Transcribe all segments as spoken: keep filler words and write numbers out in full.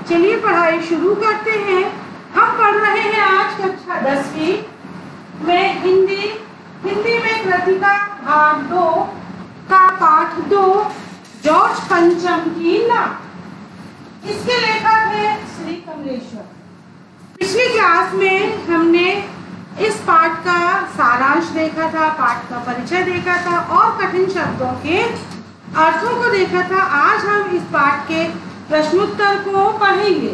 चलिए पढ़ाई शुरू करते हैं। हम पढ़ रहे हैं आज कक्षा दसवीं में हिंदी हिंदी में कृतिका भाग दो का पाठ दो, जॉर्ज पंचम की नाव। इसके लेखक है श्री कमलेश्वर। पिछली क्लास में हमने इस पाठ का सारांश देखा था, पाठ का परिचय देखा था और कठिन शब्दों के अर्थों को देखा था। आज हम इस पाठ के प्रश्नोत्तर को पढ़ेंगे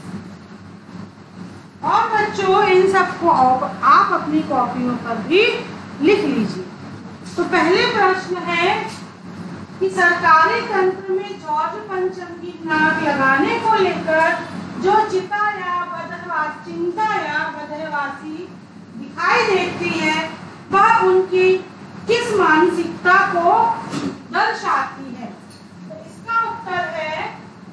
और बच्चों इन सबको आप अपनी कॉपियों पर भी लिख लीजिए। तो पहले प्रश्न है कि सरकारी तंत्र में जॉर्ज पंचम की नाक लगाने को लेकर जो चिता या बदहवासी चिंता या बदहवासी दिखाई देती है वह उनकी किस मानसिकता को दर्शाती है। तो इसका उत्तर है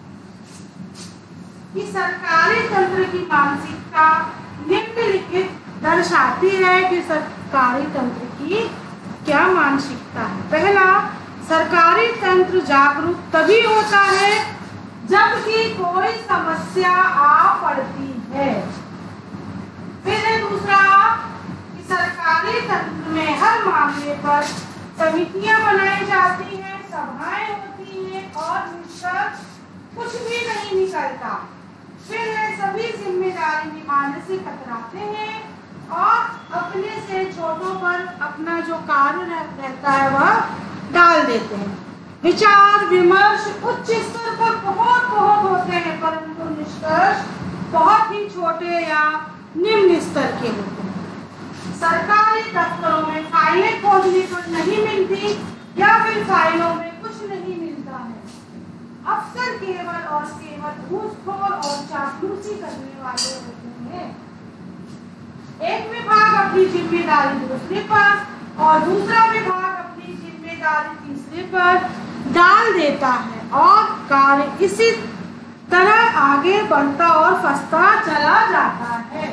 कि सरकारी तंत्र की मानसिकता निम्नलिखित दर्शाती है कि सरकारी तंत्र की क्या मानसिकता है। पहला, सरकारी तंत्र जागरूक तभी होता है जबकि कोई समस्या आ पड़ती है। फिर है दूसरा कि सरकारी तंत्र में हर मामले पर समितियां बनाई जाती हैं, सभाएं होती हैं और निष्कर्ष कुछ भी नहीं निकलता। फिर है सभी जिम्मेदारी निभाने से कतराते हैं और अपने से छोटों पर अपना जो कार्य रहता है वह डाल देते हैं। विचार विमर्श उच्च स्तर पर बहुत बहुत होते हैं परंतु निष्कर्ष बहुत ही छोटे या निम्न स्तर के होते हैं। सरकारी दफ्तरों में फाइलें खोजने पर नहीं मिलती या फिर फाइलों में कुछ नहीं मिलता है। अफसर केवल और केवल घूसखोर और चापलूसी करने वाले होते हैं। एक विभाग अपनी जिम्मेदारी दूसरे पर और दूसरा विभाग अपनी जिम्मेदारी तीसरे पर डाल देता है और कार्य इसी तरह आगे बढ़ता और फंसता चला जाता है।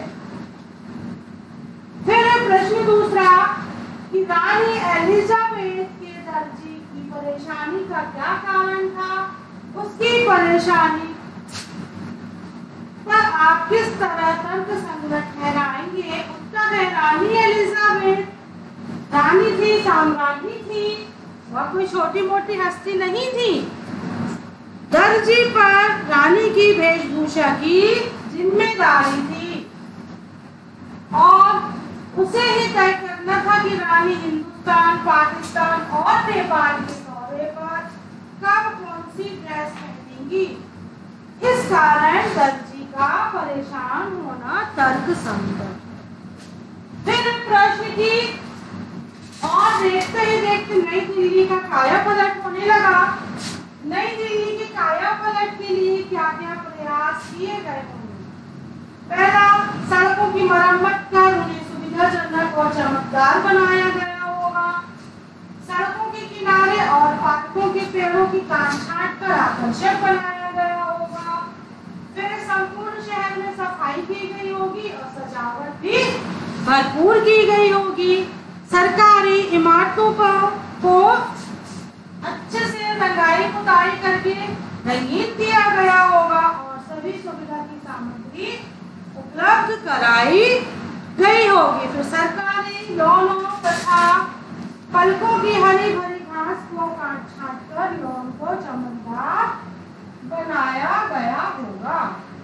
फिर प्रश्न दूसरा कि रानी एलिजाबेथ के दर्जी की परेशानी का क्या कारण था। उसकी परेशानी पर आप किस तरह तर्क संगत ठहराएंगे। उत्तर है रानी एलिजाबेथ रानी थी, साम्राज्ञी थी, वह कोई छोटी मोटी हस्ती नहीं थी। दर्जी पर रानी की वेशभूषा की जिम्मेदारी थी और उसे ही तय करना था कि रानी हिंदुस्तान, पाकिस्तान और नेपाल के दौरे पर कब कौन सी ड्रेस पहनेंगी। इस कारण दर्जी का परेशान होना तर्क संगत। फिर प्रश्न की और देखते ही देखते नई दिल्ली का काया पलट होने लगा। नई दिल्ली के काया पलट के लिए क्या क्या प्रयास किए गए होंगे। पहला, सड़कों की मरम्मत कर उन्हें सुविधाजनक और चमकदार बनाया गया होगा। सड़कों के किनारे और पार्कों के पेड़ों की काट छांट कर आकर्षक बनाया गया होगा। फिर संपूर्ण शहर में सफाई की गई होगी और सजावट भी भरपूर की गई होगी। सरकारी इमारतों पर को अच्छे से रंगाई पुताई करके रंगीन किया गया होगा और सभी सुविधा की सामग्री उपलब्ध कराई गई होगी। फिर सरकारी लॉनों तथा पलकों की हरी भरी घास को काट छाट कर लॉन को चमकदार बनाया गया होगा।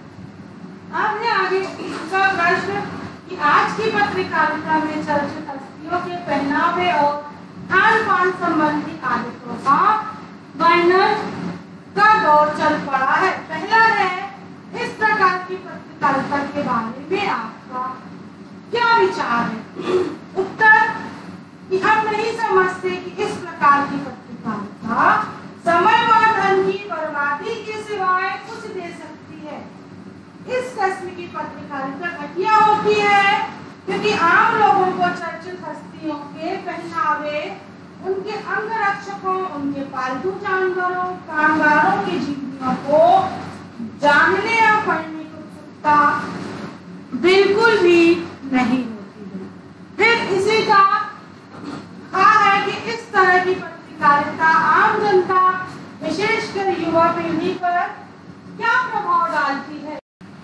अब है आगे का प्रश्न कि आज की पत्रकारिता में चर्चित हस्तियों के पहनावे और खान पान संबंधी आदतों का वर्णन का दौर चल पड़ा है। पहला है इस प्रकार की पत्रकारिता के बारे में आपका क्या विचार है। उत्तर कि हम नहीं समझते कि इस प्रकार की पत्रकारिता समय व धन की बर्बादी के सिवाय कुछ दे सकती है। इस किस्म की पत्रकारिता घटिया होती है क्योंकि आम लोगों को चर्चित हस्तियों के पहनावे, उनके अंगरक्षकों, उनके पालतू जानवरों, कामगारों की जीवनियों को जानने या पढ़ने की उत्सुकता बिल्कुल भी नहीं होती है। फिर इसी का कहा है कि इस तरह की पत्रकारिता आम जनता विशेषकर युवा पीढ़ी पर क्या प्रभाव डालती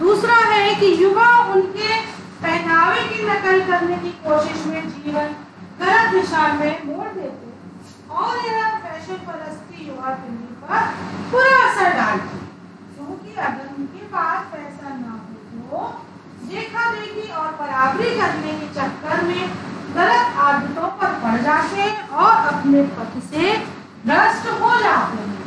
दूसरा है कि युवा उनके पहनावे की नकल करने की कोशिश में जीवन गलत दिशा में मोड़ देते और यह फैशन परस्ती युवा पीढ़ी पर बुरा असर डालती, क्योंकि अगर उनके पास पैसा ना हो तो देखा देखी और बराबरी करने के चक्कर में गलत आदतों पर पड़ जाते हैं और अपने पथ से भ्रष्ट हो जाते हैं।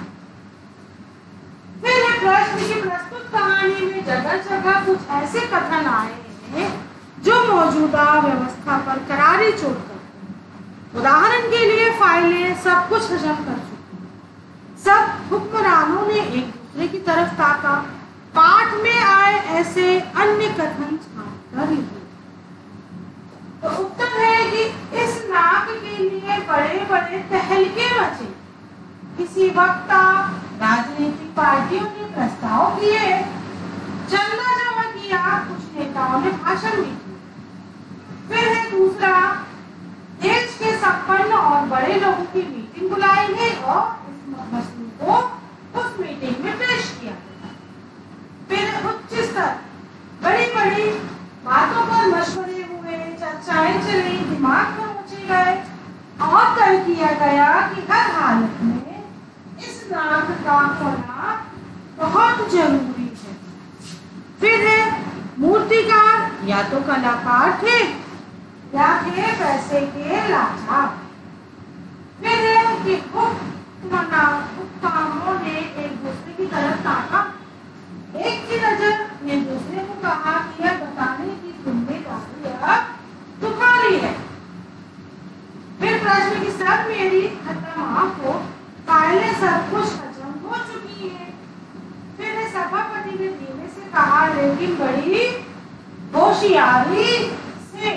फिर प्रश्न की प्रस्तुत कहानी में जगह जगह कुछ ऐसे कथन आए हैं जो मौजूदा व्यवस्था पर करारी चोट करते हैं। उदाहरण के लिए फाइलें सब कुछ हजम कर चुकी हैं। सब हुक्मरानों ने एक दूसरे की तरफ ताका। पाठ में आए ऐसे अन्य कथन छापकर लिखे। तो उत्तर है कि इस नाक के लिए बड़े बड़े तहलके मचे। किसी वक्ता राजनीतिक पार्टियों ने प्रस्ताव किए, चंदा जमा किया, कुछ नेताओं ने भाषण भी किए। फिर है दूसरा, देश के संपन्न और बड़े लोगों की मीटिंग बुलाई गई और इस मसले को उस मीटिंग में पेश किया गया। फिर उच्च स्तर बड़ी बड़ी बातों पर मशवरे हुए, चर्चाएं चली, दिमाग पर ऊंचे गए और तय किया गया कि हर हालत में इस नाक का होना बहुत जरूरी है। फिर है मूर्तिकार या तो कलाकार थे या थे पैसे के लाचार। फिर है कि हुक्कामों ने एक दूसरे की तरफ ताका। एक की नजर ने दूसरे को कहा कि यह बताने की जिम्मेदारी अब तुम्हारी है। फिर प्रश्न की सब मेरी खत्म आंखों, फाइलें सब कुछ हजम हो चुकी है। फिर सभापति ने धीमे से कहा, लेकिन बड़ी होशियारी से।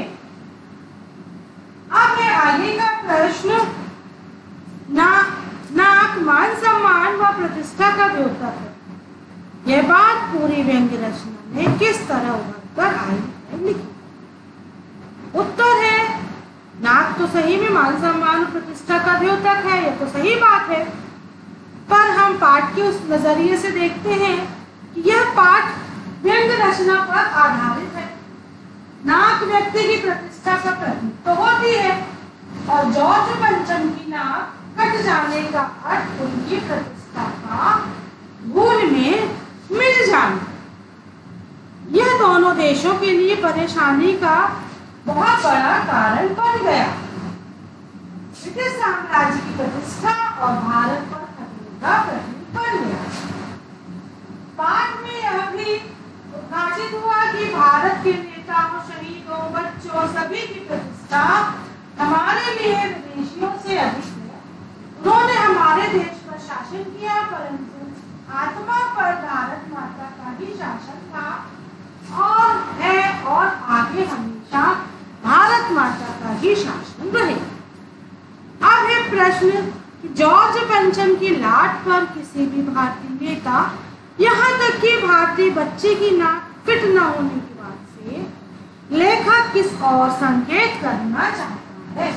अब है आगे का प्रश्न, ना नाक मान सम्मान व प्रतिष्ठा का द्योतक है। यह बात पूरी व्यंग्य रचना में किस तरह उभर कर आई है लिखी। उत्तर है, नाक तो सही में मान सम्मान प्रतिष्ठा का द्योतक है, यह तो सही बात है। पर हम पाठ के उस नजरिए से देखते हैं कि यह पाठ व्यंग्य रचना पर आधारित है। नाक व्यक्ति की प्रतिष्ठा का प्रतीक तो होती है और जॉर्ज पंचम की नाक कट जाने का अर्थ उनकी प्रतिष्ठा का भूल में मिल जाना। यह दोनों देशों के लिए परेशानी का बहुत बड़ा कारण बन गया। ब्रिटिश साम्राज्य की प्रतिष्ठा और भारत पर खतरे का प्रतीक बन गया। बाद में यह भी उद्घाटित हुआ कि भारत के नेताओं, शहीदों, बच्चों सभी की प्रतिष्ठा हमारे लिए विदेशियों से अधिक है। उन्होंने हमारे देश पर शासन किया, परंतु आत्मा पर भारत माता का ही शासन था और है और आगे हमेशा भारत माता का ही शासन रहे। अब है प्रश्न कि जॉर्ज पंचम की लाट पर किसी भी भारतीय नेता, यहाँ तक कि भारतीय बच्चे की नाक फिट न होने की बात से लेखक किस और संकेत करना चाहता है।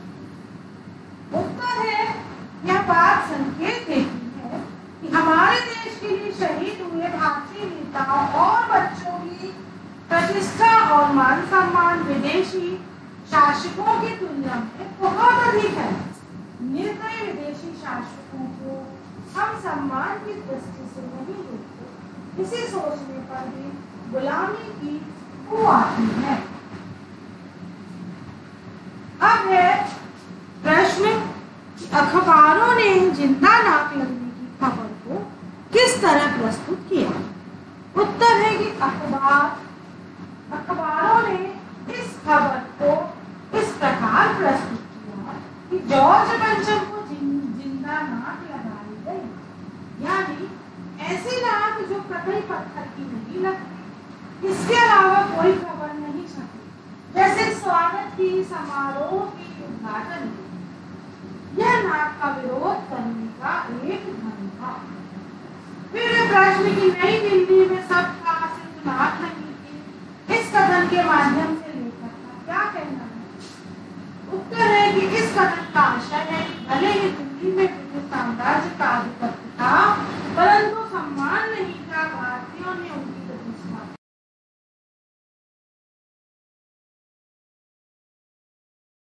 उत्तर है, यह बात संकेत देती है कि हमारे देश के लिए शहीद हुए भारतीय नेताओं और बच्चों की प्रतिष्ठा और मान सम्मान विदेशी शासकों की तुलना में बहुत अधिक है। निर्दयी विदेशी शासकों को हम सम्मान की दृष्टि से नहीं देखते, इसे सोचने पर भी गुलामी की बू आती है। अब है प्रश्न, अखबारों ने जिंदा नाक लगने की खबर को किस तरह प्रस्तुत किया। उत्तर है कि अखबार अखबारों ने इस खबर को इस प्रकार प्रस्तुत किया कि जॉर्ज पंचम को जिंदा नाक लगाई गई, यानी ऐसी नाक जो कतई पत्थर की नहीं लगती। इसके अलावा कोई खबर नहीं छपी, जैसे स्वागत की, समारोह की, उद्घाटन की। यह नाक का विरोध करने का एक ढंग था। फिर प्रश्न की नई दिल्ली में सबका सिर्फ नाक नहीं थी, इस कथन के माध्यम से लेखक का क्या कहना है। उत्तर है कि इस कथन का आशय है कि भले ही दिल्ली में ब्रिटिश साम्राज्य का